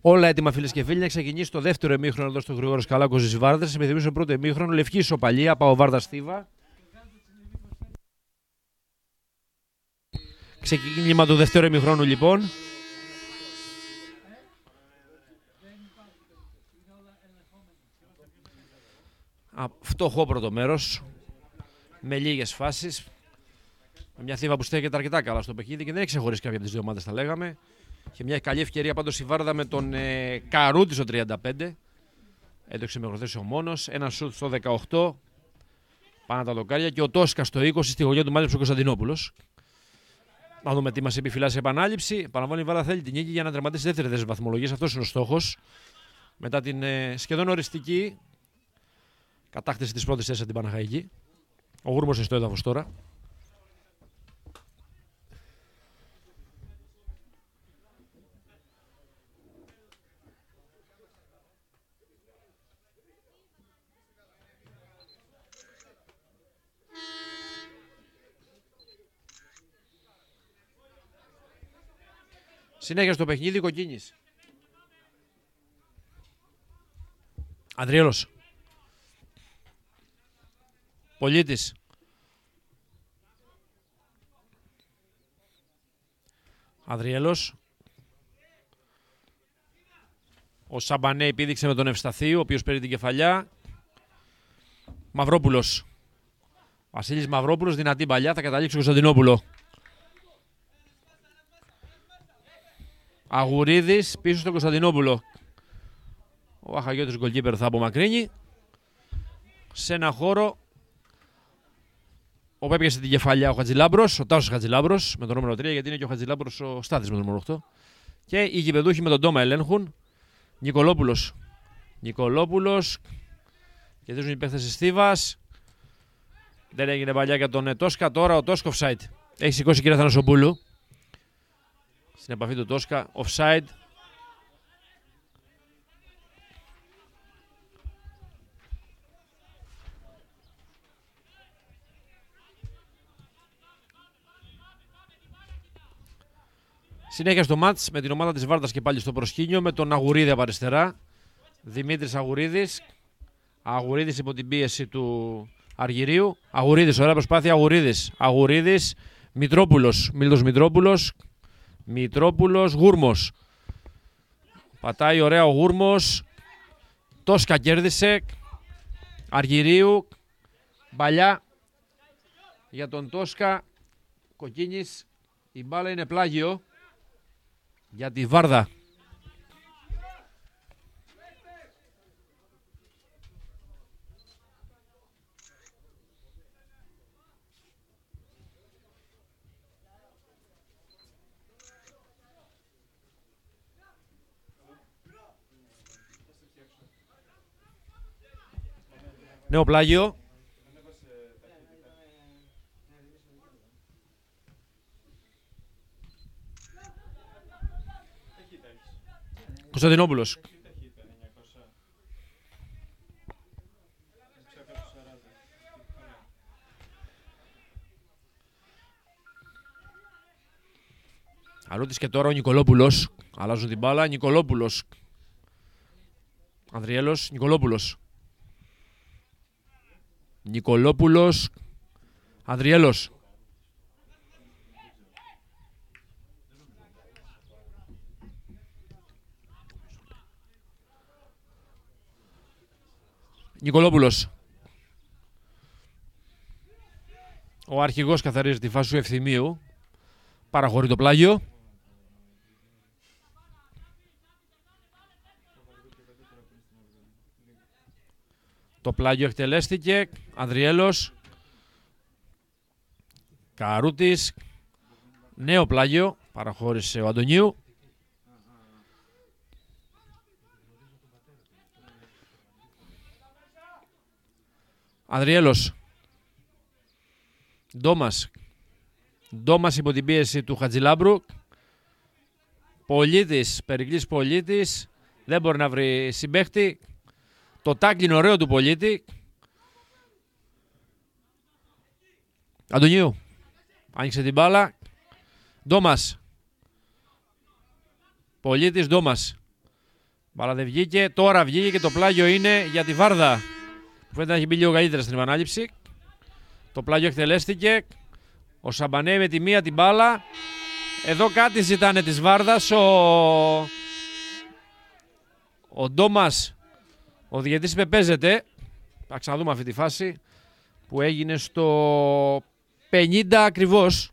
Όλα έτοιμα, φίλες και φίλοι, να ξεκινήσει το δεύτερο ημίχρονο εδώ στο Γρηγόρος Καλάκος της Βάρδας. Σε θυμίσω πρώτο ημίχρονο, λευκή ισοπαλία, Παοβάρδα Στίβα. Ξεκίνημα του δεύτερου ημίχρονου λοιπόν. Φτωχό πρώτο μέρος, με λίγες φάσεις. Μια Θήβα που στέκεται αρκετά καλά στο παιχνίδι και δεν έχει ξεχωρίσει κάποια από τις δύο ομάδες, τα λέγαμε. Και μια καλή ευκαιρία πάντως η Βάρδα με τον Καρούτη στο 35. Έτωξε με προθέσει ο μόνος. Ένα σουτ στο 18. Πάνω τα δοκάρια. Και ο Τόσκα στο 20 στη γωνιά του μάλεψε ο Κωνσταντινόπουλος. Να δούμε τι μας επιφυλάσσει σε επανάληψη. Παραλαμβάνω η Βάρδα θέλει την νίκη για να τερματίσει δεύτερη θέση βαθμολογίας. Αυτός είναι ο στόχος. Μετά την σχεδόν οριστική κατάκτηση της πρώτης θέσης από την Παναχαϊκή. Ο Γούρμος είναι στο έδαφος τώρα. Συνέχεια στο παιχνίδι, Κοκκίνης. Ανδριέλος. Πολίτης. Ανδριέλος. Ο Σαμπανέ επίδειξε με τον Ευσταθή, ο οποίος παίρνει την κεφαλιά. Μαυρόπουλος. Βασίλης Μαυρόπουλος, δυνατή παλιά, θα καταλήξει ο Κωνσταντινόπουλο. Αγουρίδης πίσω στον Κωνσταντινόπουλο. Ο Αχαγιώτης γκολκίπερ θα απομακρύνει. Σε ένα χώρο όπου έπιασε την κεφαλιά ο Χατζηλάμπρος, ο Τάσος Χατζηλάμπρος με το νούμερο 3, γιατί είναι και ο Χατζηλάμπρος ο Στάθης με το νούμερο 8. Και οι γηπεδούχοι με τον Τόμα ελέγχουν. Νικολόπουλος. Νικολόπουλος. Κερδίζουν οι παίχτες της Στίβας. Δεν έγινε παλιά για τον Τόσκα. Τώρα ο Τόσκα offside. Έχει σηκώσει κύριε Θανασοπούλου. Στην επαφή του Τόσκα, offside. Συνέχεια στο μάτς με την ομάδα της Βάρδας και πάλι στο προσκήνιο με τον Αγουρίδη από αριστερά. Δημήτρης Αγουρίδης. Αγουρίδης υπό την πίεση του Αργυρίου. Αγουρίδης, ωραία προσπάθεια. Αγουρίδης. Αγουρίδης. Μητρόπουλος. Μίλτος Μητρόπουλος. Μητρόπουλος, Γούρμος. Πατάει ωραία ο Γούρμος. Τόσκα κέρδισε. Αργυρίου. Μπαλιά για τον Τόσκα. Κοκκίνης. Η μπάλα είναι πλάγιο για τη Βάρδα. Νέο πλάγιο. Κωνσταντινόπουλος. Αρούτης και τώρα ο Νικολόπουλος. Αλλάζουν την μπάλα. Νικολόπουλος. Ανδριέλος. Νικολόπουλος. Νικολόπουλος. Ανδριέλος. Νικολόπουλος. Ο αρχηγός καθαρίζει τη φάση του Ευθυμίου. Παραχωρεί το πλάγιο. Το πλάγιο εκτελέστηκε. Ανδριέλος. Καρούτης. Νέο πλάγιο. Παραχώρησε ο Αντωνίου. Ανδριέλος. Ντόμας. Ντόμας υπό την πίεση του Χατζηλάμπρου. Πολίτης. Περικλής Πολίτης. Δεν μπορεί να βρει συμπαίχτη. Το τάκλιν ωραίο του Πολίτη. Αντωνίου. Άνοιξε την μπάλα. Ντόμας. Πολίτης Ντόμας. Μπάλα δεν βγήκε. Τώρα βγήκε και το πλάγιο είναι για τη Βάρδα. Που φαίνεται να έχει μπει λίγο καλύτερα στην επανάληψη. Το πλάγιο εκτελέστηκε. Ο Σαμπανέ με τη μία την μπάλα. Εδώ κάτι ζητάνε της Βάρδας. Ο Ντόμας, ο διαιτητής είπε παίζεται. Θα ξαναδούμε αυτή τη φάση που έγινε στο 50 ακριβώς.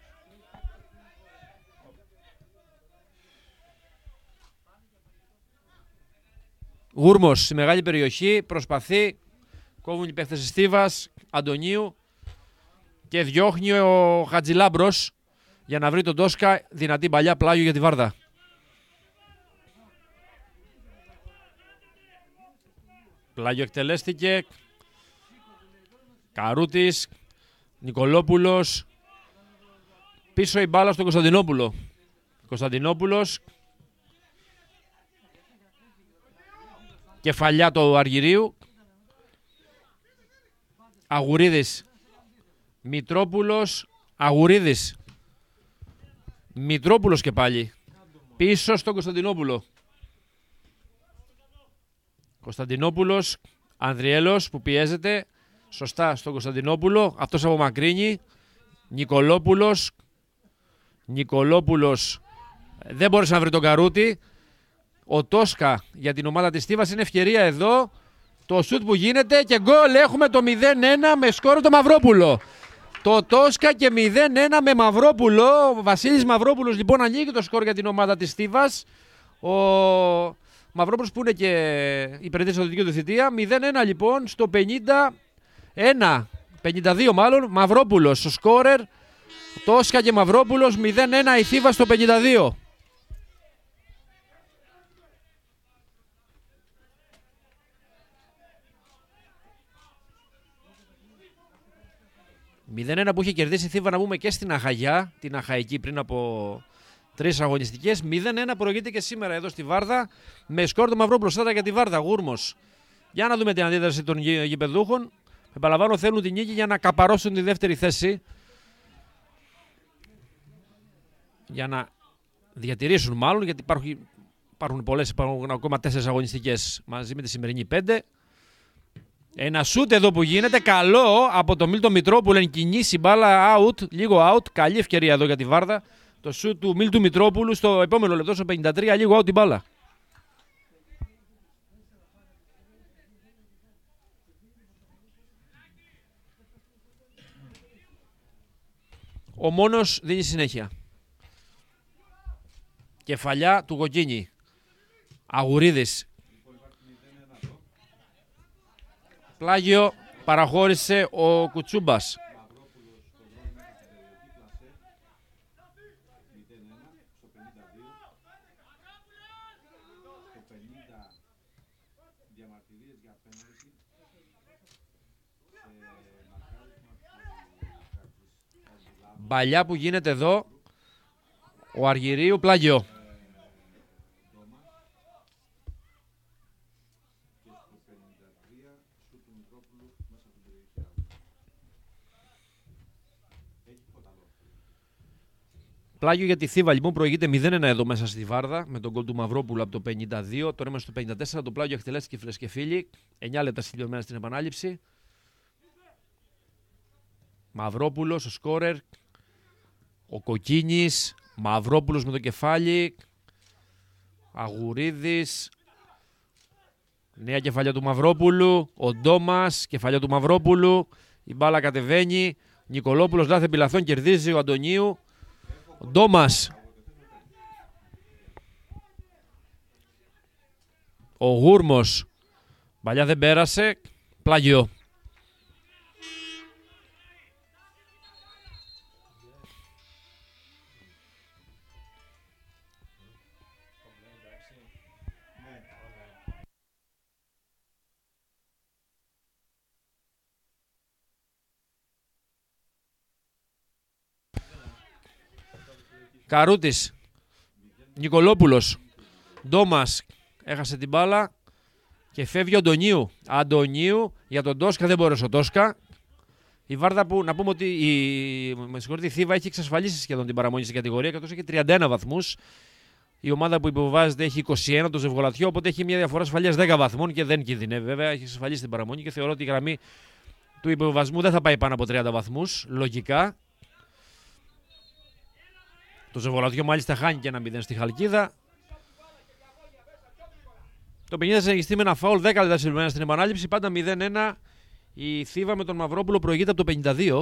Γούρμος στη μεγάλη περιοχή, προσπαθεί, κόβουν οι παίχτες της Στίβας, Αντωνίου και διώχνει ο Χατζηλάμπρος για να βρει τον Τόσκα, δυνατή παλιά, πλάγιο για τη Βάρδα. Πλάγιο εκτελέστηκε, Καρούτης, Νικολόπουλος, πίσω η μπάλα στον Κωνσταντινόπουλο. Κωνσταντινόπουλος, κεφαλιά του Αργυρίου, Αγουρίδης, Μητρόπουλος, Αγουρίδης, Μητρόπουλος και πάλι, πίσω στον Κωνσταντινόπουλο. Κωνσταντινόπουλος, Ανδριέλος που πιέζεται, σωστά στον Κωνσταντινόπουλο, αυτός απομακρύνει, Νικολόπουλος δεν μπόρεσε να βρει τον Καρούτη. Ο Τόσκα για την ομάδα της Στίβας είναι ευκαιρία εδώ. Το σουτ που γίνεται και γκολ, έχουμε το 0-1 με σκόρ το Μαυρόπουλο. Το Τόσκα και 0-1 με Μαυρόπουλο. Ο Βασίλης Μαυρόπουλος λοιπόν ανοίγει το σκόρ για την ομάδα της Στίβας. Ο Μαυρόπουλος που είναι και υπηρετής στο δυτικό του θητεία. 0-1 λοιπόν στο 52 μάλλον. Μαυρόπουλος ο σκόρερ. Τόσκα και Μαυρόπουλος 0-1 η Στίβα στο 52. 0-1 που είχε κερδίσει η Θήβα, να πούμε, και στην Αχαγιά, την Αχαϊκή πριν από 3 αγωνιστικές. 0-1 προηγείται και σήμερα εδώ στη Βάρδα με σκόρ το Μαυρόπουλο τώρα για τη Βάρδα. Γούρμος. Για να δούμε την αντίδραση των γηπεδούχων. Επαναλαμβάνω, θέλουν την νίκη για να καπαρώσουν τη δεύτερη θέση. Για να διατηρήσουν μάλλον, γιατί υπάρχουν πολλές, υπάρχουν ακόμα 4 αγωνιστικές μαζί με τη σημερινή 5. Ένα σούτ εδώ που γίνεται, καλό από τον Μίλτο Μητρόπουλο, κινήσει μπάλα out, λίγο out, καλή ευκαιρία εδώ για τη Βάρδα. Το σούτ του Μίλτου Μητρόπουλου στο επόμενο λεπτό, στο 53, λίγο out την μπάλα. Ο μόνος δίνει συνέχεια. Κεφαλιά του Κοκκίνη. Αγουρίδης. Πλάγιο παραχώρησε ο Κουτσούμπας. Μπαλιά που γίνεται εδώ. Ο Αργυρίου, πλάγιο. Πλάγιο για τη Θήβα λοιπόν, προηγείται 0-1 εδώ μέσα στη Βάρδα με τον γκολ του Μαυρόπουλου από το 52. Τώρα είμαστε στο 54. Το πλάγιο εκτελέστηκε, φίλες και φίλοι. 9 λεπτά συμπληρωμένα στην επανάληψη. Μαυρόπουλος, ο σκόρερ. Ο Κοκκίνης. Μαυρόπουλος με το κεφάλι. Αγουρίδης. Νέα κεφαλιά του Μαυρόπουλου. Ο Ντόμας, κεφαλιά του Μαυρόπουλου. Η μπάλα κατεβαίνει. Νικολόπουλος λάθη επιλαθών, κερδίζει ο Αντωνίου. Ο Ντόμας. Ο Γούρμος. Μπαλιά δεν πέρασε. Πλάγιο. Καρούτης, Νικολόπουλος, Ντόμας έχασε την μπάλα και φεύγει ο Αντωνίου. Αντωνίου για τον Τόσκα, δεν μπόρεσε ο Τόσκα. Η Βάρδα που, να πούμε ότι η Θήβα έχει εξασφαλίσει σχεδόν την παραμονή στην κατηγορία, καθώς έχει 31 βαθμούς. Η ομάδα που υποβάζεται έχει 21 το Ζευγολατιό, οπότε έχει μια διαφορά ασφαλείας 10 βαθμών και δεν κινδυνεύει. Βέβαια, έχει ασφαλίσει την παραμονή και θεωρώ ότι η γραμμή του υποβασμού δεν θα πάει πάνω από 30 βαθμούς, λογικά. Το Ζευγολατιό μάλιστα χάνει και ένα 0 στη Χαλκίδα. Το 50 θα συνεχιστεί με ένα φάουλ 10 λεπτά συμπληρωμένα στην επανάληψη. Πάντα 0-1. Η Θήβα με τον Μαυρόπουλο προηγείται από το 52.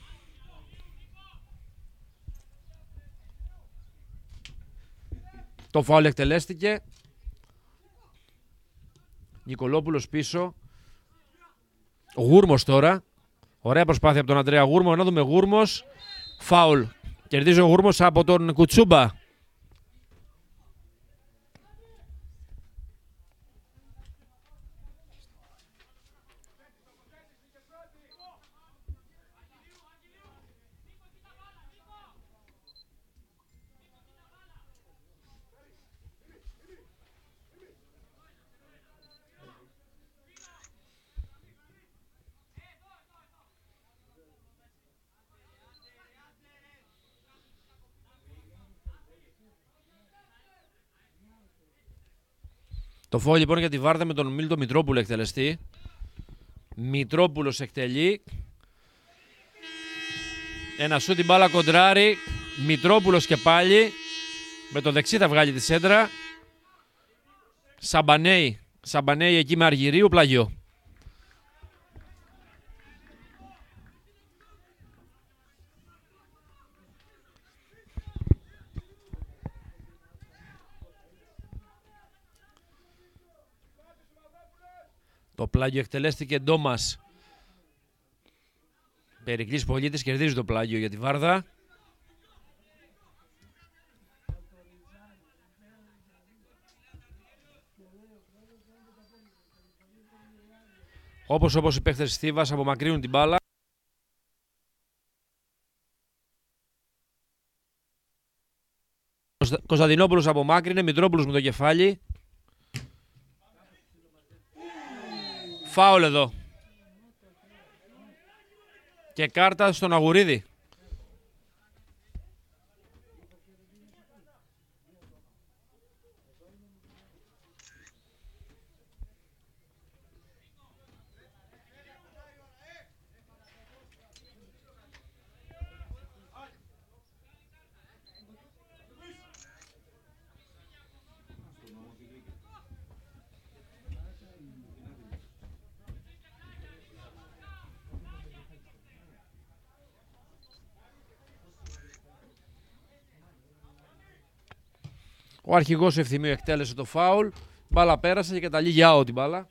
Το φάουλ εκτελέστηκε. Νικολόπουλος πίσω. Γούρμος τώρα. Ωραία προσπάθεια από τον Αντρέα Γούρμο. Να δούμε Γούρμος. Φάουλ. Κερδίζει ο Γούρμος από τον Κουτσούμπα. Το φάουλ λοιπόν για τη Βάρδα με τον Μίλτο Μητρόπουλο εκτελεστή. Μητρόπουλος εκτελεί. Ένα σου την μπάλα κοντράρι. Μητρόπουλος και πάλι. Με το δεξί θα βγάλει τη σέντρα. Σαμπανέι. Σαμπανέι εκεί με Αργυρίου, πλαγιό. Το πλάγιο εκτελέστηκε Ντόμας. Περικλής Πολίτης κερδίζει το πλάγιο για τη Βάρδα. Όπως οι παίχτες της Θήβας απομακρύνουν την μπάλα. Κωνσταντινόπουλος απομάκρυνε, Μητρόπουλος με το κεφάλι. Φάουλ εδώ. Και κάρτα στον Αγουρίδη. Ο αρχηγός Ευθυμίου εκτέλεσε το φάουλ. Μπάλα πέρασε και καταλήγει out την μπάλα.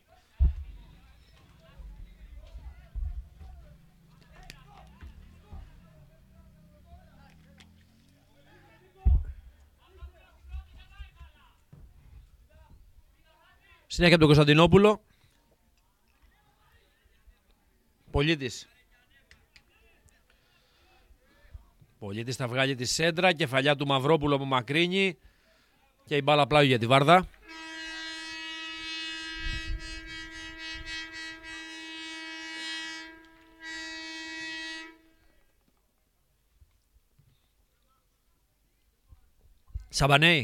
Συνέχεια από τον Κωνσταντινόπουλο. Πολίτης. Πολίτης θα βγάλει τη σέντρα. Κεφαλιά του Μαυρόπουλου από μακρύνει. Και η μπάλα πλάγιο για τη Βάρδα. Σαμπανέι.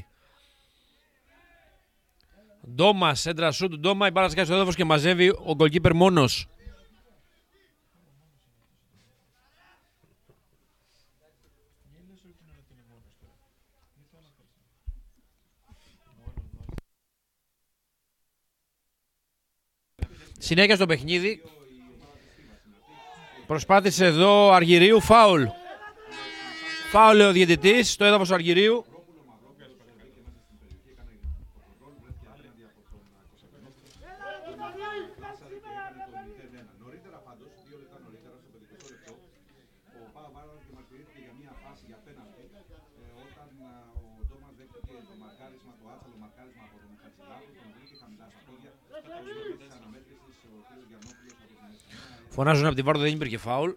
Ντόμα, σέντρα σου του Ντόμα. Η μπάλα σκάει στο έδαφος και μαζεύει ο γκολκίπερ μόνος. Συνέχεια στο παιχνίδι. Προσπάθησε εδώ Αργυρίου, φάουλ. Φάουλ ο διαιτητής στο έδαφος Αργυρίου. Φωνάζουν από τη Βάρδο, δεν υπήρχε φάουλ.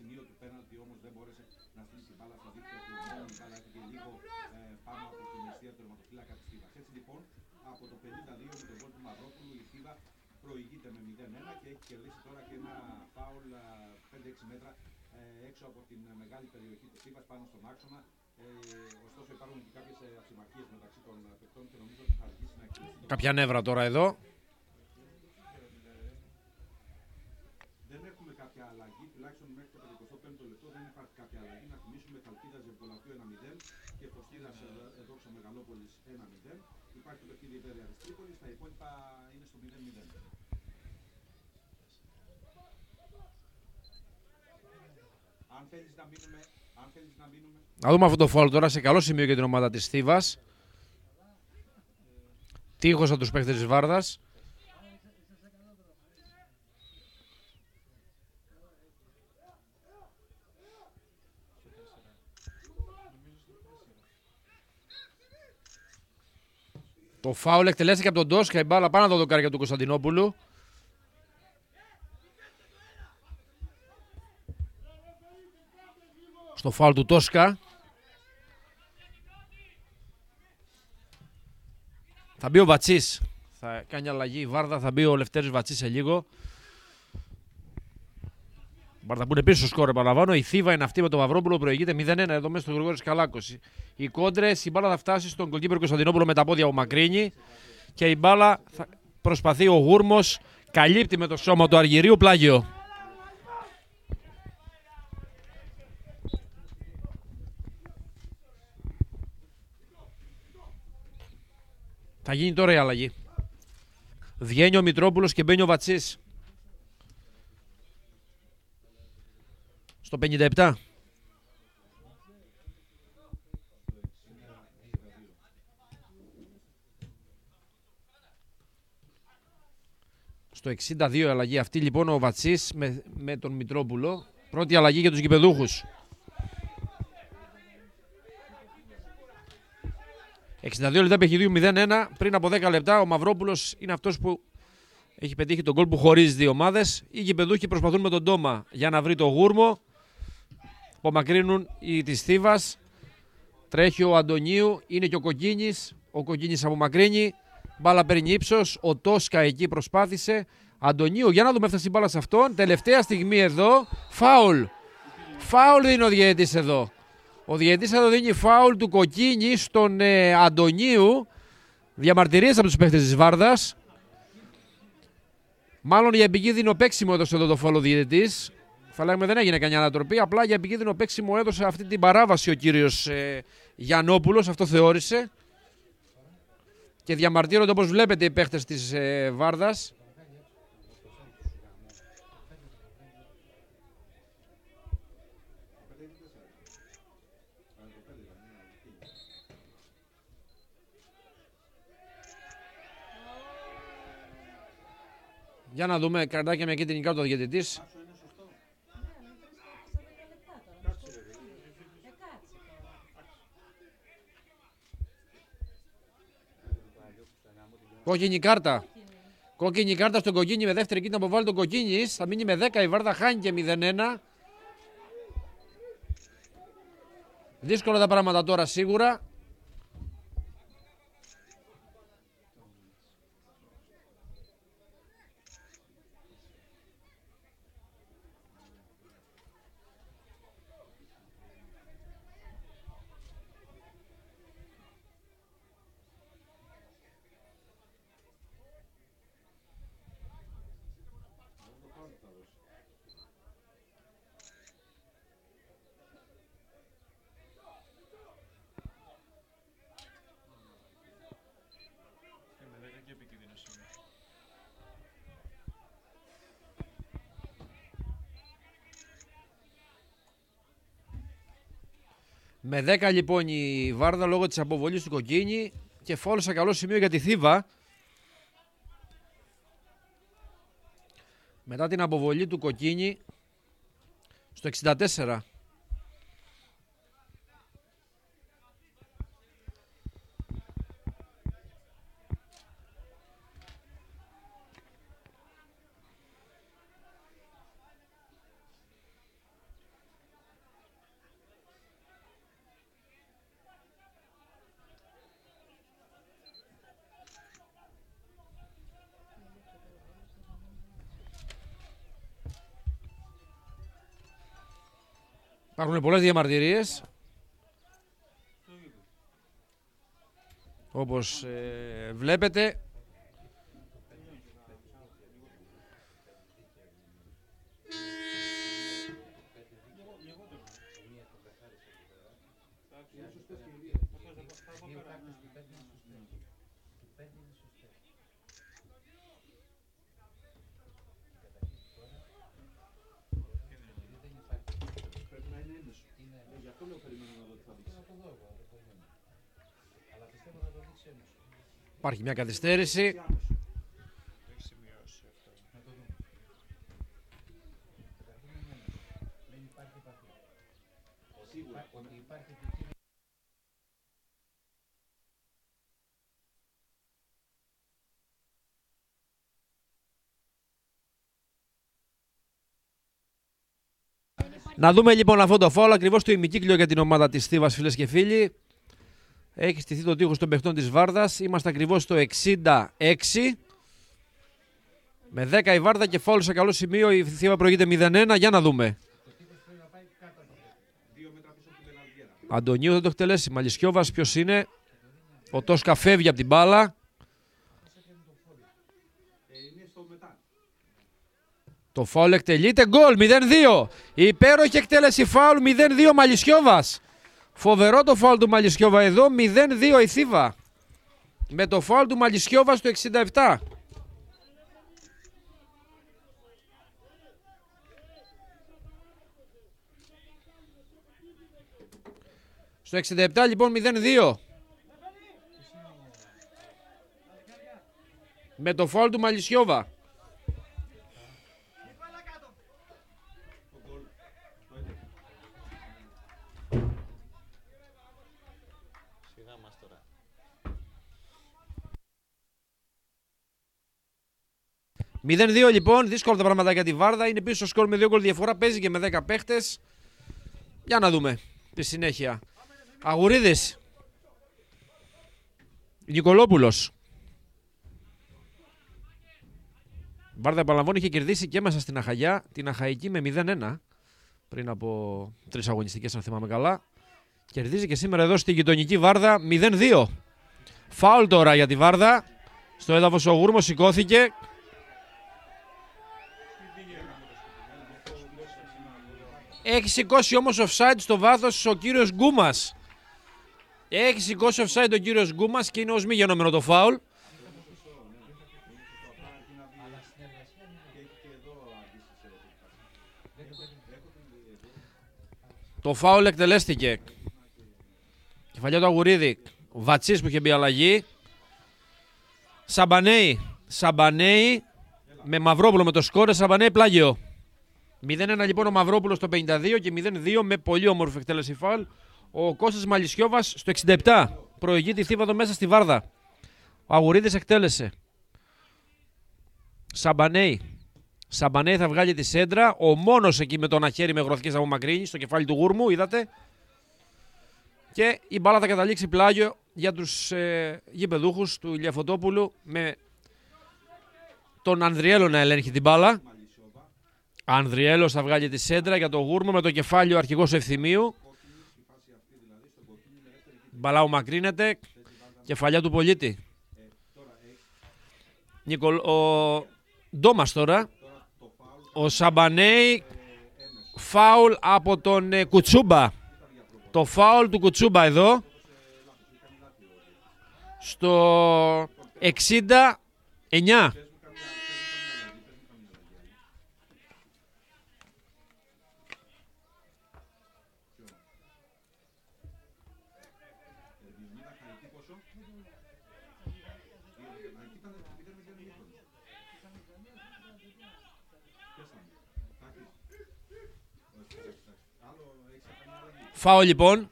σημείο του πέναλτι όμως δεν μπόρεσε να στήσει την μπάλα στα δίκτυα του. Μόνο η μπάλα έφυγε λίγο πάνω από την αιστεία του τερματοφύλακα της Θήβας. Έτσι λοιπόν από το 52 με τον γκολ του Μαυρόπουλου η Θήβα προηγείται με 0-1 και έχει κερδίσει τώρα και ένα φάουλ 5-6 μέτρα έξω από την μεγάλη περιοχή της Θήβας πάνω στον άξονα. Ωστόσο υπάρχουν και κάποιες αψημαχίες μεταξύ των παικτών και νομίζω ότι θα αργήσει να εκτελέσει. Κάποια νεύρα τώρα εδώ. Δεν έχουμε κάποια αλλαγή, τουλάχιστον μέχρι το 55ο λεπτό δεν υπάρχει κάποια αλλαγή. Να θυμίσουμε Χαλκίδας Ζεμπολατού 1-0 και Φωστίδας Δόξα Μεγαλόπολης 1-0. Υπάρχει το παιχνίδι Βέρεια της Τρίπολης, τα υπόλοιπα είναι στο 0-0. Αν θέλεις να μείνουμε... Να δούμε αυτό το φάουλ τώρα σε καλό σημείο για την ομάδα της Θήβας. Τείχος από τους παίκτες της Βάρδας. Το φάουλ εκτελέστηκε από τον Τόσκα, η μπάλα πάνω από το δοκάρια του Κωνσταντινόπουλου. Στο φάουλ του Τόσκα. Θα μπει ο Βατσής. Θα κάνει αλλαγή η Βάρδα, θα μπει ο Λευτέρης Βατσής σε λίγο. Η Βάρδα που είναι πίσω στο σκόρ, επαναλαμβάνω. Η Θήβα είναι αυτή με τον Μαυρόπουλο, προηγείται 0-1 εδώ μέσα στο Γρηγόρης Καλάκος. Οι κόντρες, η μπάλα θα φτάσει στον γκολκίπερ Κωνσταντινόπουλο με τα πόδια από Μακρύνη. Και η μπάλα θα προσπαθεί ο Γούρμος, καλύπτει με το σώμα του Αργυρίου, πλάγιο. Θα γίνει τώρα η αλλαγή. Βγαίνει ο Μητρόπουλος και μπαίνει ο Βατσής. Στο 57. Στο 62 η αλλαγή αυτή λοιπόν ο Βατσής με τον Μητρόπουλο. Πρώτη αλλαγή για τους γηπεδούχους. 62 λεπτά παιχνιδιού 0-1. Πριν από 10 λεπτά ο Μαυρόπουλος είναι αυτός που έχει πετύχει τον γκολ που χωρίζει δύο ομάδες. Οι γηπεδούχοι προσπαθούν με τον Τόμα για να βρει το Γούρμο. Απομακρύνουν οι της Θήβας. Τρέχει ο Αντωνίου, είναι και ο Κοκκίνης. Ο Κοκκίνης απομακρύνει. Μπάλα παίρνει ύψος. Ο Τόσκα εκεί προσπάθησε. Αντωνίου, για να δούμε, έφτασε η μπάλα σε αυτόν. Τελευταία στιγμή εδώ. Φάουλ. Φάουλ δίνει ο διαιτητής εδώ. Ο διαιτητής εδώ δίνει φάουλ του Κοκκίνη στον Αντωνίου. Διαμαρτυρίες από τους παίχτες της Βάρδας. Μάλλον για επικίνδυνο παίξιμο έδωσε εδώ το φάουλ ο διαιτητής. Θα λέγαμε δεν έγινε κανένα ανατροπή. Απλά για επικίνδυνο παίξιμο έδωσε αυτή την παράβαση ο κύριος Γιαννόπουλος. Αυτό θεώρησε. Και διαμαρτύρονται όπως βλέπετε οι παίχτες της Βάρδας. Για να δούμε, κρατάκι με κίτρινη κάρτα ο διαιτητής. Κόκκινη κάρτα. Κόκκινη κάρτα στον Κοκκίνη με δεύτερη κίτρινη να αποβάλει τον Κοκκίνη. Θα μείνει με 10, η Βάρδα χάνει και 0-1. Δύσκολα τα πράγματα τώρα σίγουρα. Με 10 λοιπόν η Βάρδα λόγω της αποβολής του Κοκκίνη και φάουλ σε καλό σημείο για τη Θήβα. Μετά την αποβολή του Κοκκίνη στο 64. Υπάρχουν πολλές διαμαρτυρίες. Όπως βλέπετε. Υπάρχει μια καθυστέρηση. Να δούμε λοιπόν αυτό το φάουλ ακριβώς στο ημικύκλιο για την ομάδα της Θήβας, φίλες και φίλοι. Έχει στηθεί το τείχος των παιχτών της Βάρδας. Είμαστε ακριβώς στο 66. Με 10 η Βάρδα και φάουλ σε καλό σημείο. Η Θήβα προηγείται 0-1. Για να δούμε. Αντωνίου δεν το εκτελέσει. Μαλισιόβας ποιος είναι. Ο Τόσκα φεύγει από την μπάλα. Το φάουλ εκτελείται. Γκολ 0-2. Η υπέροχη εκτέλεση φάουλ 0-2 Μαλισιόβας. Φοβερό το φάουλ του Μαλισιόβα εδώ. 0-2 η Θήβα. Με το φάουλ του Μαλισιόβα στο 67. Στο 67 λοιπόν 0-2. Με το φάουλ του Μαλισιόβα. «0-2 λοιπόν, δύσκολα τα πράγματα για τη Βάρδα. Είναι πίσω στο σκορ με 2 γκολ διαφορά. Παίζει και με 10 παίχτες. Για να δούμε τη συνέχεια. Αγουρίδης. Νικολόπουλος. Η Βάρδα, επαναλαμβάνω, είχε κερδίσει και μέσα στην Αχαγιά την Αχαϊκή με 0-1 πριν από 3 αγωνιστικές, αν θυμάμαι καλά. Κερδίζει και σήμερα εδώ στη γειτονική Βάρδα 0-2. Φάουλ τώρα για τη Βάρδα. Στο έδαφος ο Γούρμος σηκώθηκε. Έχει σηκώσει όμως offside στο βάθος ο κύριος Γκούμας. Έχει σηκώσει offside ο κύριος Γκούμας και είναι ως μη γενόμενο το φάουλ. Το φάουλ εκτελέστηκε. Κεφαλιά του Αγουρίδη. Ο Βατσής που είχε μπει αλλαγή. Σαμπανέι με Μαυρόπουλο με το σκόρ. Σαμπανέι πλάγιο. 0-1 λοιπόν ο Μαυρόπουλος στο 52 και 0-2 με πολύ όμορφη εκτέλεση φάουλ. Ο Κώστας Μαλισιόβας στο 67. Προηγεί τη Θήβα εδώ μέσα στη Βάρδα. Ο Αγουρίδης εκτέλεσε. Σαμπανέι θα βγάλει τη σέντρα. Ο μόνος εκεί με το ένα χέρι με γροθκές απομακρύνει στο κεφάλι του Γούρμου, είδατε. Και η μπάλα θα καταλήξει πλάγιο για τους γηπεδούχους του Ηλία Φωτόπουλου με τον Ανδριέλο να ελέγχει την μπάλα. Ανδριέλος θα βγάλει τη σέντρα για τον Γούρμο με το κεφάλι ο αρχηγός Ευθυμίου. Μπαλάου μακρύνεται. Κεφαλιά του Πολίτη. Ο Ντόμας τώρα. Ο Σαμπανέι. Φάουλ από τον Κουτσούμπα. Το φάουλ του Κουτσούμπα εδώ. Στο 69. Φάουλ λοιπόν.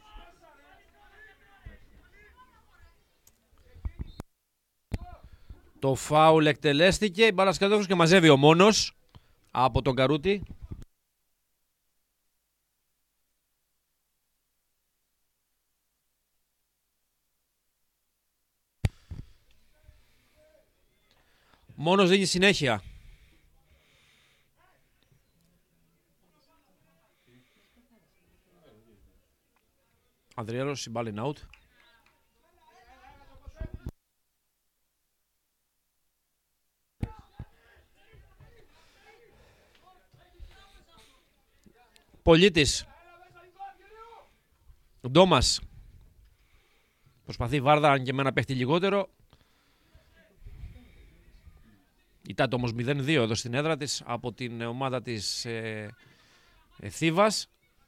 Το φάουλ εκτελέστηκε. Η μπάλα σκατόφος και μαζεύει ο μόνος από τον Καρούτη. Μόνος δίνει συνέχεια. Ανδριέλος, η μπάλα είναι out. Πολίτης. Ντόμας. Προσπαθεί η Βάρδα, αν και εμένα παίχτη λιγότερο. Ητάται όμως 0-2 εδώ στην έδρα της από την ομάδα της Θήβας.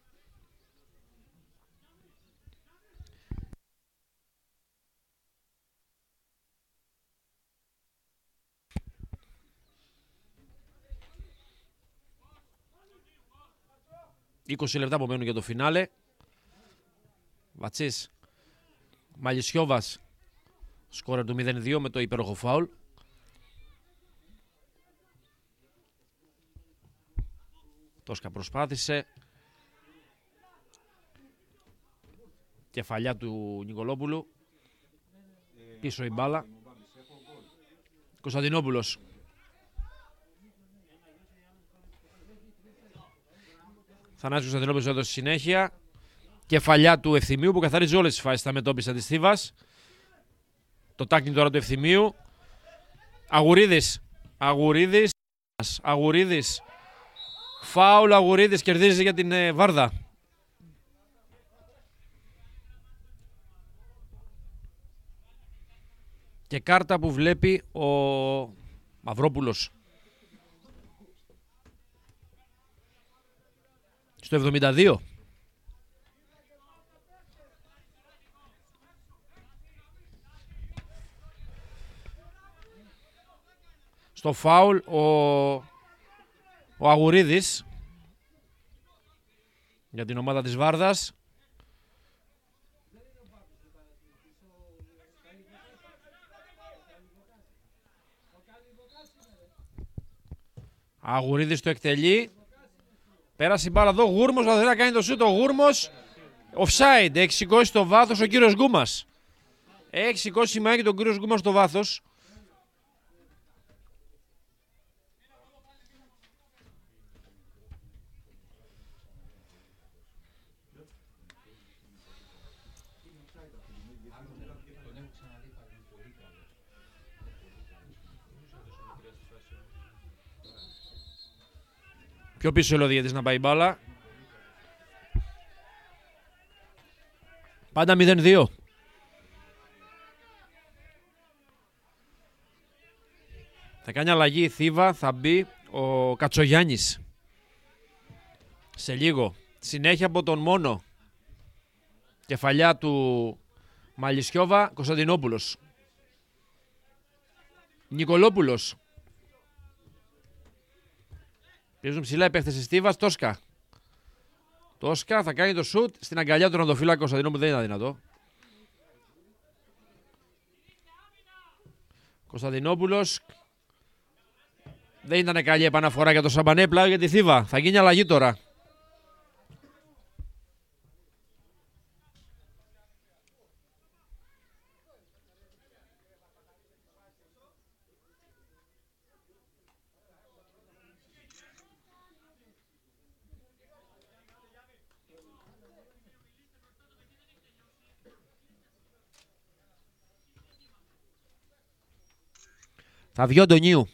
«20 λεπτά απομένουν για το φινάλε». Βατσής, Μαλισιόβας, σκόρερ του 0-2 με το υπέροχο φάουλ. Τόσκα προσπάθησε. Κεφαλιά του Νικολόπουλου. Πίσω η μπάλα. Κωνσταντινόπουλος. Θανάσης Κωνσταντινόπουλος έδωσε συνέχεια. Κεφαλιά του Ευθυμίου που καθαρίζει όλες τις φάσεις στα μετώπισα της Θήβας. Το τάκλινγκ τώρα του Ευθυμίου. Αγουρίδης. Αγουρίδης. Φάουλ Αγουρίδης, κερδίζει για την Βάρδα. Και κάρτα που βλέπει ο Μαυρόπουλος. Στο 72. Στο φάουλ ο Αγουρίδης για την ομάδα της Βάρδας. Αγουρίδης το εκτελεί. Πέρασε η μπάλα εδώ. Γούρμος θα θέλει να κάνει το σούτ. Ο Γούρμος offside. Έχει σηκώσει το βάθος ο κύριος Γκούμας. Έχει σηκώσει σημαίνει τον κύριο Γκούμας στο βάθος. Πιο πίσω ο διαιτητής να πάει μπάλα. Πάντα 0-2. Θα κάνει αλλαγή η Θήβα, θα μπει ο Κατσογιάννης. Σε λίγο. Συνέχεια από τον Μόνο. Κεφαλιά του Μαλισιόβα, Κωνσταντινόπουλος. Νικολόπουλος. Παίζουν ψηλά οι παίχτες της Θήβας. Τόσκα θα κάνει το σουτ στην αγκαλιά του Ραντοφύλακα Κωνσταντινόπουλου. Δεν είναι αδυνατό. Κωνσταντινόπουλος. Δεν ήταν καλή επαναφορά για το Σαμπανέ, πλάω για τη Θήβα. Θα γίνει αλλαγή τώρα. Θα βγει ο Αντωνίου.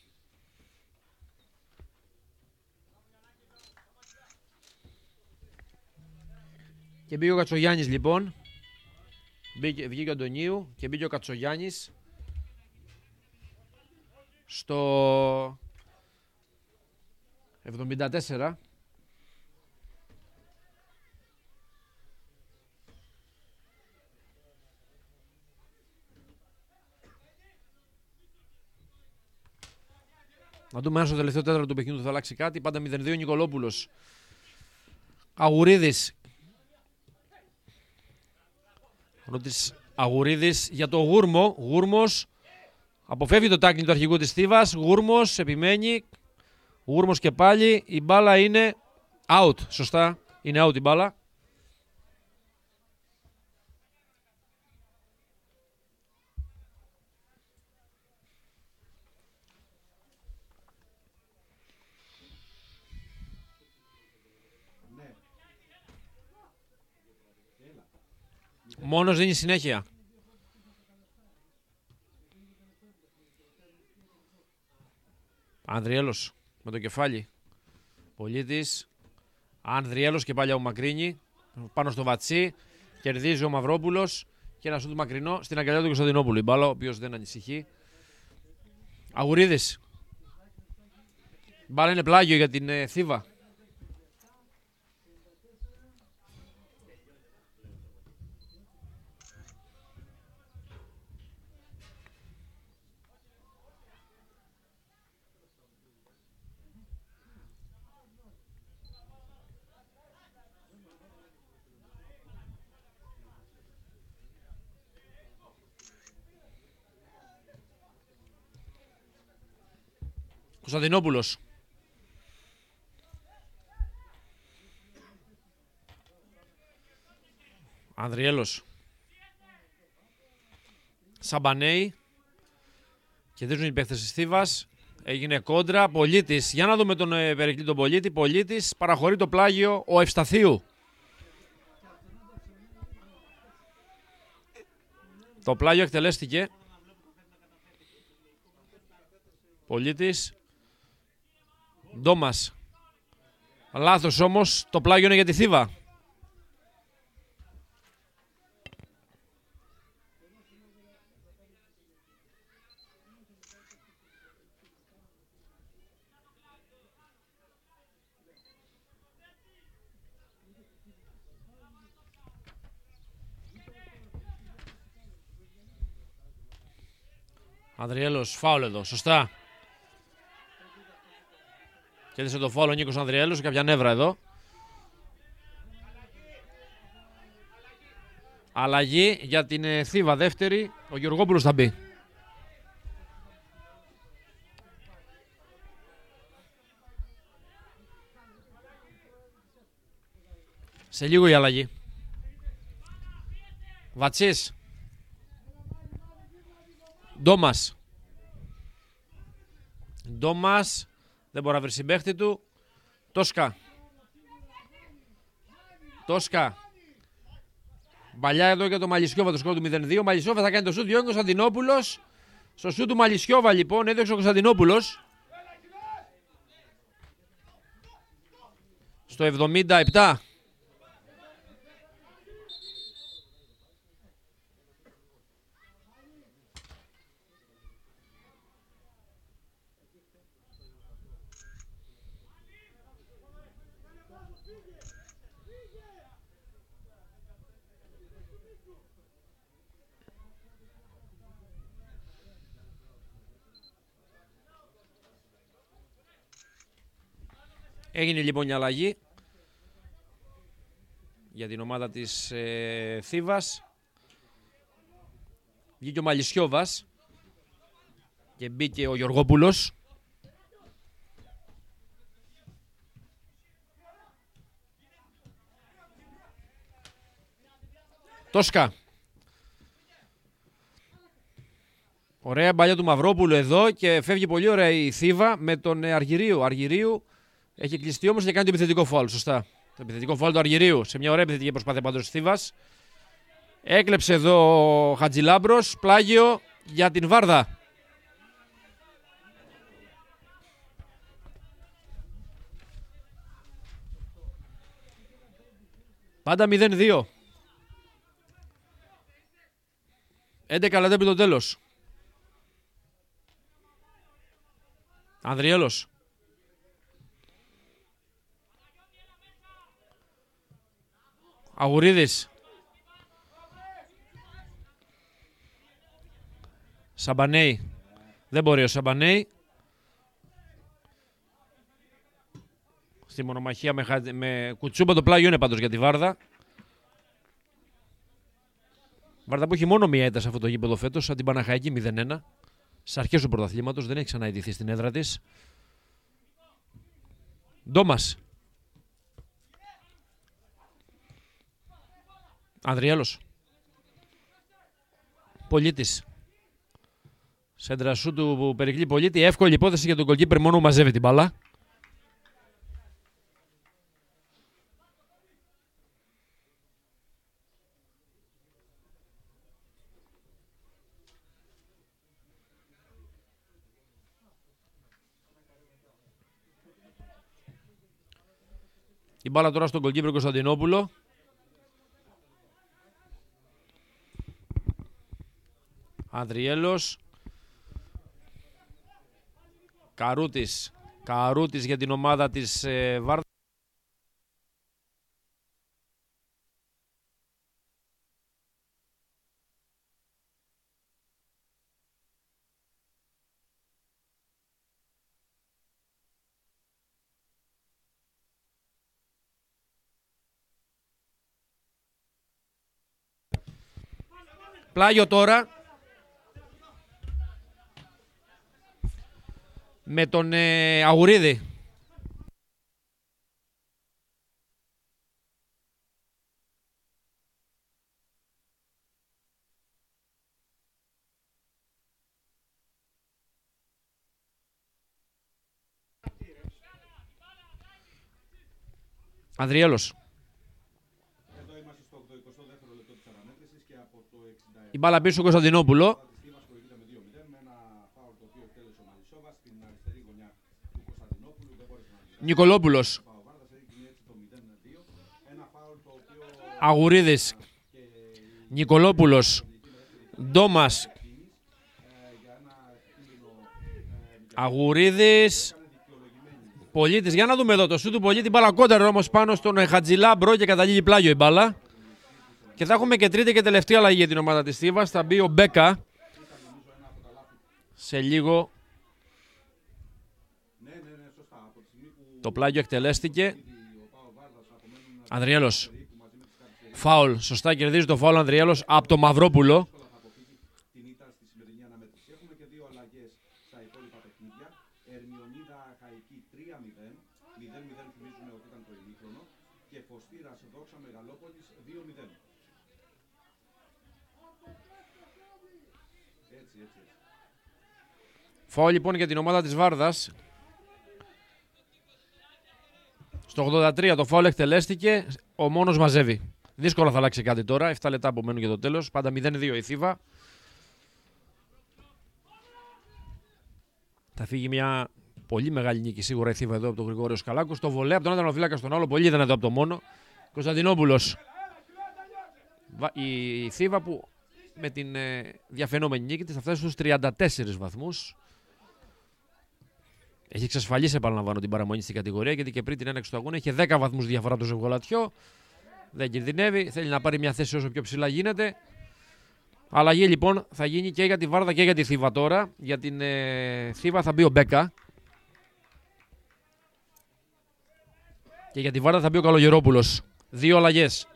Και μπήκε ο Κατσογιάννης λοιπόν. Βγήκε ο Αντωνίου και μπήκε ο Κατσογιάννης στο 74. Να δούμε αν στο τελευταίο τέταρτο του παιχνιδιού θα αλλάξει κάτι. Πάντα 0-2 Νικολόπουλος. Αγουρίδης. Αγουρίδης για το Γούρμο. Γούρμος αποφεύγει το τάκλινγκ του αρχηγού της Θήβας. Γούρμος επιμένει. Γούρμος και πάλι. Η μπάλα είναι out. Σωστά. Είναι out η μπάλα. Μόνος δίνει συνέχεια. Ανδριέλος με το κεφάλι. Πολίτης. Ανδριέλος και πάλι ο Μακρύνη. Πάνω στο Βατσί. Κερδίζει ο Μαυρόπουλος. Και ένα σούτ μακρινό στην αγκαλιά του Κωνσταντινόπουλου. Η μπάλα, ο οποίος δεν ανησυχεί. Αγουρίδης. Η μπάλα είναι πλάγιο για την Θήβα. Κωνσταντινόπουλος. Ανδριέλος. Σαμπανέη. Κερδίζουν οι παίκτες της Θήβας. Έγινε κόντρα. Πολίτης. Για να δούμε τον Περικλή τον Πολίτη. Πολίτης. Παραχωρεί το πλάγιο ο Ευσταθίου. Το πλάγιο εκτελέστηκε. Πολίτης. Ντόμας. Λάθος όμως. Το πλάγιο είναι για τη Θήβα. Ανδριέλος, φάουλ εδώ, σωστά. Κέρδισε το φάουλ ο Νίκος Ανδριέλος, κάποια νεύρα εδώ. Αλλαγή για την Θήβα δεύτερη, ο Γεωργόπουλος θα μπει. Σε λίγο η αλλαγή. Βατσής. Ντόμας. Ντόμας. Δεν μπορεί να βρει συμπαίχτη του. Τόσκα. Τόσκα. Μπαλιά εδώ για το Μαλισιόβα, το σκορ του 0-2. Ο Μαλισιόβα θα κάνει το σούτ. Διώγει ο Κωνσταντινόπουλος. Στο σούτ του Μαλισιόβα λοιπόν έδειξε ο Κωνσταντινόπουλος. Στο 77. Έγινε λοιπόν η αλλαγή για την ομάδα της Θήβας. Βγήκε ο Μαλισιόβας και μπήκε ο Γεωργόπουλος. Τόσκα. Ωραία μπαλιά του Μαυρόπουλου εδώ και φεύγει πολύ ωραία η Θήβα με τον Αργυρίου. Αργυρίου έχει κλειστεί όμως και κάνει το επιθετικό φάουλ. Σωστά. Το επιθετικό φάουλ του Αργυρίου σε μια ωραία επιθετική προσπάθεια πάντως της Θήβας. Έκλεψε εδώ ο Χατζηλάμπρος. Πλάγιο για την Βάρδα. Πάντα 0-2. 11 λεπτά το τέλος. Ανδριέλος. Αγουρίδης. Σαμπανέη. Δεν μπορεί ο Σαμπανέη. Στη μονομαχία με κουτσούμπα το πλάγιο είναι πάντως για τη Βάρδα. Βάρδα που έχει μόνο μία ήττα σε αυτό το γήπεδο φέτος, σαν την Παναχαϊκή 0-1. Στις αρχές του πρωταθλήματος, δεν έχει ξαναειδηθεί στην έδρα της. Ντόμας. Ανδριέλος. Πολίτης. Σέντρασού του Περικλή Πολίτη. Εύκολη υπόθεση για τον goalkeeper, μόνο μαζεύει την μπάλα. Η μπάλα τώρα στον γκολκίπερ Κωνσταντινόπουλο. Ανδριέλος. Καρούτης. Καρούτης για την ομάδα της Βάρδας. Πλάγιο τώρα με τον Αγουρίδη. Ανδριέλος. Εδώ είμαστε στο 22ο λεπτό της αναμέτρησης και από το 67. Η μπάλα πίσω στο Κωνσταντινόπουλο. Της Θήβας προηγείται με 2-0 με ένα φάουλ το οποίο εκτέλεσε ο Μαλισσόβας στην αριστερή γωνιά του Κωνσταντινόπουλου. Δεν μπόρεσε να αντιδράσει. Νικολόπουλος. Ο Βάρδας έγινε έτσι το 0-2. Ένα φάουλ το οποίο Αγουρίδης. Νικολόπουλος. Ντόμας. Αγουρίδης. Πολίτης. Για να δούμε εδώ το σου του Πολίτη. Μπάλα κόντρα όμως πάνω στον Χατζηλά μπρο και καταλήγει πλάγιο η μπάλα. Και θα έχουμε και τρίτη και τελευταία αλλαγή για την ομάδα της Θήβας. Θα μπει ο Μπέκα. Σε λίγο. Το πλάγιο εκτελέστηκε. Ανδριέλος. Φάουλ. Σωστά κερδίζει το φάουλ Ανδριέλος από το Μαυρόπουλο. την ήττα στη σημερινή αναμέτρηση. Έχουμε και δύο αλλαγές στα υπόλοιπα παιχνίδια. Ερμιονίδα Χαϊκή 3-0. 0-0 θυμίζουμε ότι ήταν το ημίχρονο. Και Φωστήρας Δόξα Μεγαλόπολης 2-0. Έτσι. Φάουλ λοιπόν για την ομάδα της Βάρδας. Στο 83 το φάουλ εκτελέστηκε. Ο μόνος μαζεύει. Δύσκολα θα αλλάξει κάτι τώρα. 7 λεπτά απομένουν για το τέλος. Πάντα 0-2 η Θήβα. Θα φύγει μια πολύ μεγάλη νίκη σίγουρα η Θήβα εδώ από τον Γρηγόριο Σκαλάκο. Στο βολέ από τον Ατανοφύλακα στον άλλο. Πολύ ήταν εδώ από το μόνο. Κωνσταντινόπουλος. Η Θήβα που με την διαφαινόμενη νίκη της θα φτάσει στους 34 βαθμούς. Έχει εξασφαλίσει, επαναλαμβάνω, την παραμονή στην κατηγορία γιατί και πριν την έναξη του αγώνα είχε 10 βαθμούς διαφορά το Ζευγολατιό. Δεν κινδυνεύει. Θέλει να πάρει μια θέση όσο πιο ψηλά γίνεται. Αλλαγή λοιπόν θα γίνει και για τη Βάρδα και για τη Θήβα τώρα. Για την Θήβα θα μπει ο Μπέκα. Και για τη Βάρδα θα μπει ο Καλογερόπουλος. Δύο αλλαγές.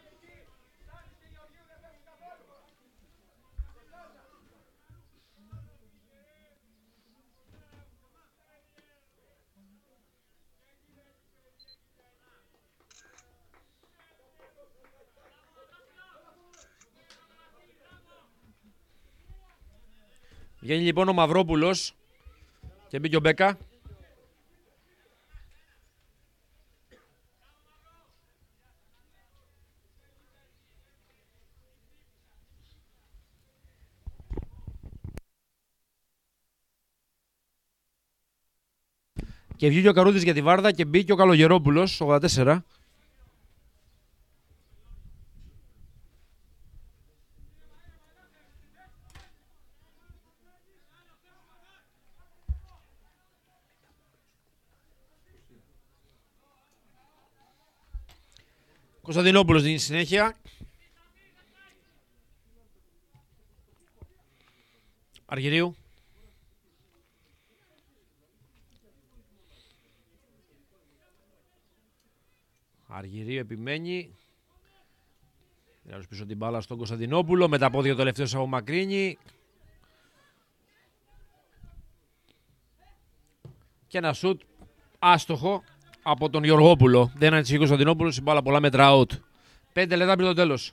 Βγαίνει λοιπόν ο Μαυρόπουλος και μπήκε ο Μπέκα. Και βγήκε ο Καρούτης για τη Βάρδα και μπήκε ο Καλογερόπουλος, 84. Κωνσταντινόπουλος δίνει συνέχεια. Αργυρίου. Αργυρίου επιμένει. Δίνει πίσω την μπάλα στον Κωνσταντινόπουλο. Με τα πόδια το τελευταίο απομακρύνει. Και ένα σουτ άστοχο από τον Γεωργόπουλο. Δεν ανησυχεί ο Κωνσταντινόπουλος. Η μπάλα πολλά μέτρα out. 5 λεπτά πριν το τέλος.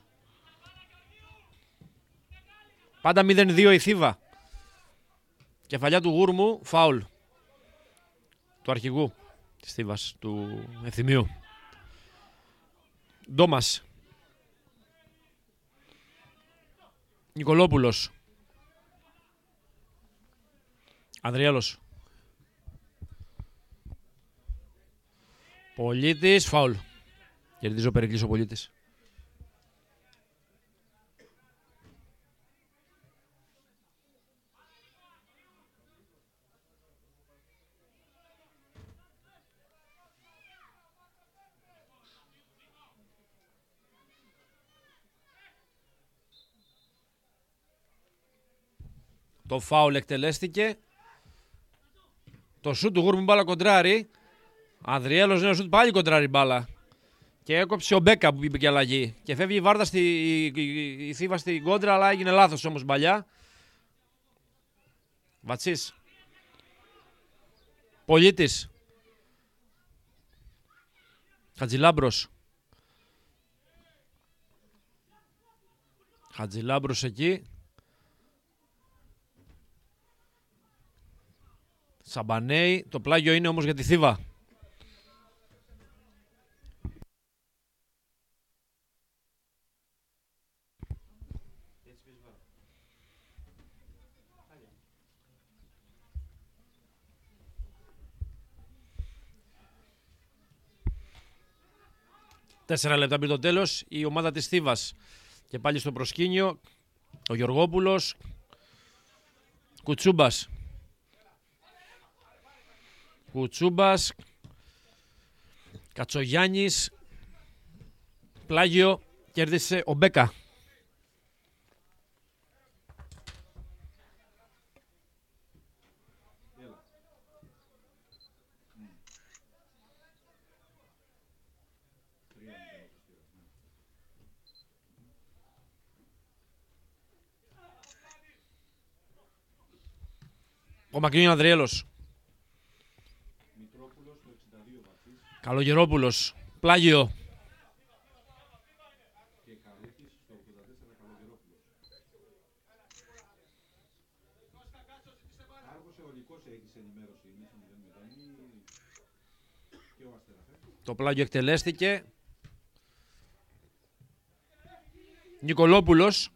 Πάντα 0-2 η Θήβα. Κεφαλιά του Γούρμου. Φάουλ. Του αρχηγού της Θήβας. Του Ευθυμίου. Ντόμας. Νικολόπουλος. Ανδριέλος. Πολίτης, φάουλ. Κερδίζει ο Περικλής ο Πολίτης. Το φάουλ εκτελέστηκε. Το σούτ του Γούρμου μπάλα κοντράρι. Ανδριέλος νέο σούτ πάλι κοντράρι μπάλα. Και έκοψε ο Μπέκα που είπε και αλλαγή. Και φεύγει η Βάρδα η Θήβα στην κόντρα, αλλά έγινε λάθος όμως μπαλιά. Βατσής. Πολίτης. Χατζηλάμπρος. Χατζηλάμπρος εκεί. Σαμπανέι. Το πλάγιο είναι όμως για τη Θήβα. Τέσσερα λεπτά πριν το τέλος, η ομάδα της Θήβας. Και πάλι στο προσκήνιο, ο Γεωργόπουλος, Κουτσούμπας. Κουτσούμπας, Κατσογιάννης, πλάγιο, κέρδισε ο Μπέκα. Ο Μακρύνιο Ανδριέλος. Καλογερόπουλος. Πλάγιο. Το πλάγιο εκτελέστηκε. Νικολόπουλος.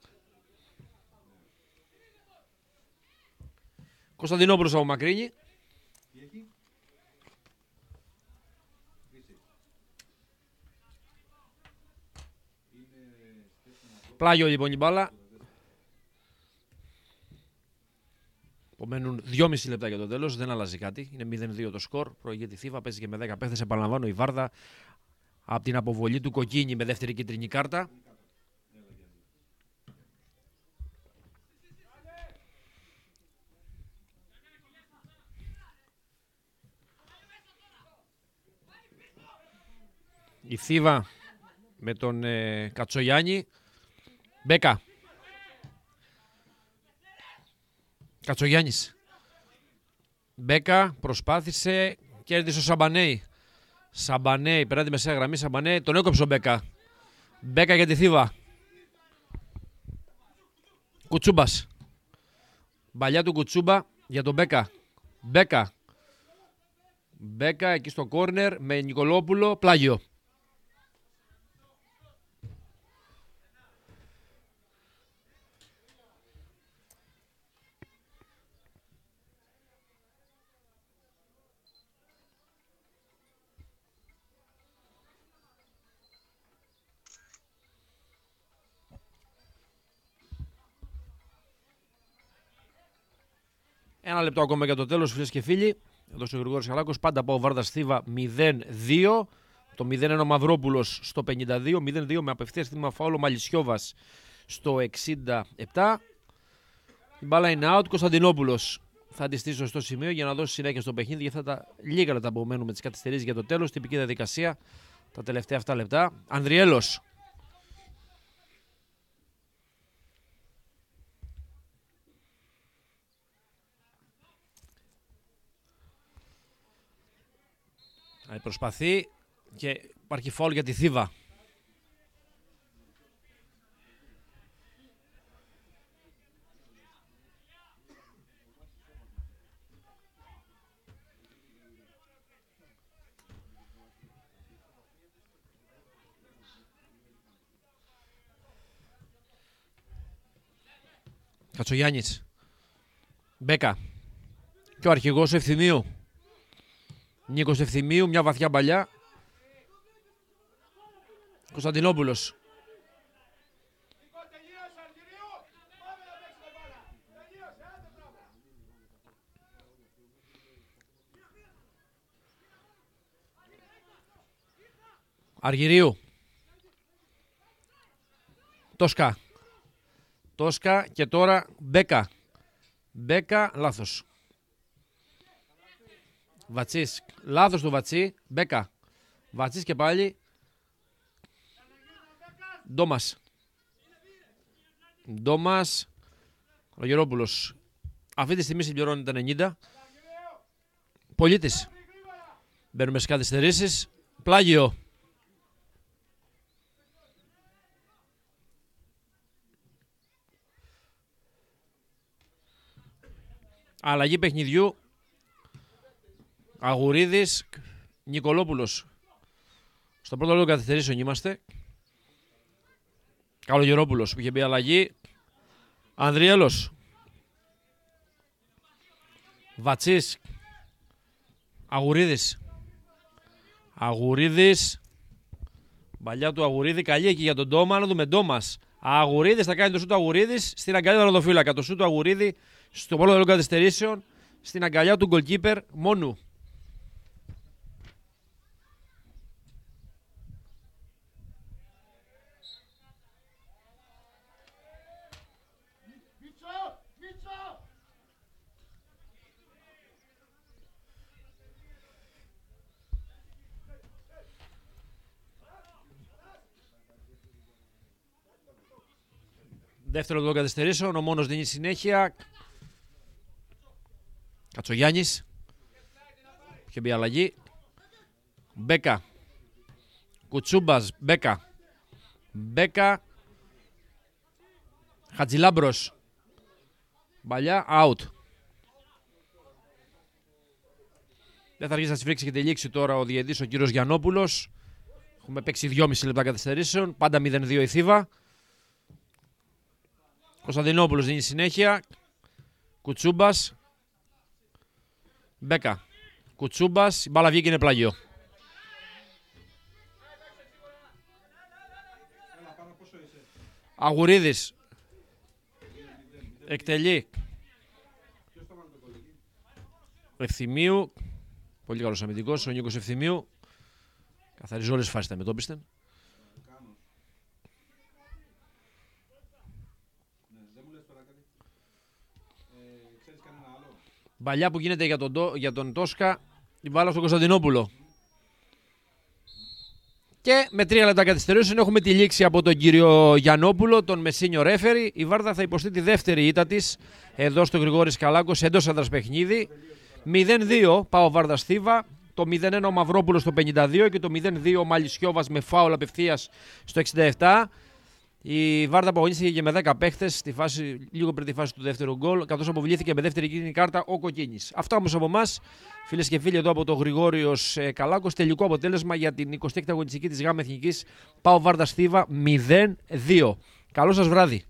Κωνσταντινόπουλος από Μακρύνη. Πλάγιο λοιπόν η μπάλα. Απομένουν 2,5 λεπτά για το τέλος. Δεν αλλάζει κάτι. Είναι 0-2 το σκορ. Προηγείται η Θήβα. Παίζει και με 10 παίχτες. Επαναλαμβάνω, η Βάρδα από την αποβολή του Κοκκίνη με δεύτερη κίτρινη κάρτα. Η Θήβα με τον Κατσογιάννη. Μπέκα. Κατσογιάννης. Μπέκα προσπάθησε. Κέρδισε ο Σαμπανέι. Σαμπανέι. Περνάει τη μεσαία γραμμή. Σαμπανέι. Τον έκοψε ο Μπέκα. Μπέκα για τη Θήβα. Κουτσούμπας. Μπαλιά του Κουτσούμπα για τον Μπέκα. Μπέκα. Μπέκα εκεί στο κόρνερ με Νικολόπουλο. Πλάγιο. Ένα λεπτό ακόμα για το τέλος, φίλες και φίλοι. Εδώ ο Γρηγόρης Χαλάκος. Πάντα πάω Βάρδας Θήβα 0-2. Το 0 είναι ο Μαυρόπουλος στο 52. 0-2 με απευθείας θύμα φάουλο Μαλισιόβας στο 67. Η μπάλα είναι out. Κωνσταντινόπουλος θα τη στήσει στο σημείο για να δώσει συνέχεια στο παιχνίδι. Για αυτά τα λίγα λεπτά που μένουν με τις καθυστερήσεις για το τέλος. Τυπική διαδικασία τα τελευταία αυτά λεπτά. Ανδριέλος. Προσπαθεί και υπάρχει φάουλ για τη Θήβα. Κατσογιάννης. Μπέκα. Και ο αρχηγός Ευθυμίου. Νίκος Ευθυμίου, μια βαθιά μπαλιά. Κωνσταντινόπουλος. Αργυρίου. Τόσκα. Τόσκα και τώρα Μπέκα. Μπέκα, λάθος. Βατσής. Λάθος του Βατσί. Μπέκα. Βατσής και πάλι. Ντόμας. Ντόμας. Ο Γερόπουλος. Αυτή τη στιγμή συμπληρώνει τα 90. Πολίτης. Μπαίνουμε στις καθυστερήσεις. Πλάγιο. Αλλαγή παιχνιδιού. Αγουρίδης, Νικολόπουλος. Στο πρώτο λόγο καθυστερήσεων είμαστε. Καλογερόπουλος που είχε μπει αλλαγή. Ανδριέλος. Βατσής. Αγουρίδης. Αγουρίδης. Παλιά του Αγουρίδη. Καλή εκεί για τον Ντόμα. Να δούμε Ντόμας. Αγουρίδης θα κάνει το σου του Αγουρίδης στην αγκαλιά του ροδοφύλακα. Το σου του Αγουρίδη στο πρώτο λόγο καθυστερήσεων στην αγκαλιά του γκολκίπερ μόνου. Δεύτερο των καθυστερήσεων, ο μόνος δίνει συνέχεια. Κατσογιάννης. Είχε μπει αλλαγή. Μπέκα. Κουτσούμπας. Μπέκα. Μπέκα. Χατζηλάμπρος. Μπαλιά. Out. Δεν θα αργήσει να συμφρίξει και τελείξει τώρα ο διαιτητής ο κύριος Γιαννόπουλος. Έχουμε παίξει 2,5 λεπτά καθυστερήσεων. Πάντα 0-2 η Θήβα. Κωνσταντινόπουλος δίνει συνέχεια. Κουτσούμπας. Μπέκα. Κουτσούμπας. Η μπάλα βγήκε, είναι πλάγιο. Αγουρίδης. Εκτελεί. Ευθυμίου. Πολύ καλός αμυντικός. Ο Νίκος Ευθυμίου. Καθαρίζει όλες τις φάσεις τα μετώπιστεν. Μπαλιά που γίνεται για τον Τόσκα, η μπάλα στον Κωνσταντινόπουλο. Και με 3 λεπτά καθυστερήσεων έχουμε τη λήξη από τον κύριο Γιαννόπουλο, τον Μεσίνιο ρέφερη. Η Βάρδα θα υποστεί τη δεύτερη ήττα της εδώ στο Γρηγόρης Καλάκος, εντός έδρας παιχνίδι. 0-2 πάω Βάρδα Θήβα, το 0-1 ο Μαυρόπουλος στο 52 και το 0-2 ο Μαλισιόβας με φάουλ απευθείας στο 67. Η Βάρδα απογωνίστηκε και με 10 παίχτες λίγο πριν τη φάση του δεύτερου γκολ, καθώς αποβλήθηκε με δεύτερη κίτρινη κάρτα ο Κοκκίνης. Αυτά όμως από εμάς, φίλες και φίλοι, εδώ από το Γρηγόριος Καλάκος. Τελικό αποτέλεσμα για την 26η αγωνιστική της ΓΑΜ Εθνικής. ΠΑΟ Βάρδας Θήβα 0-2. Καλό σας βράδυ.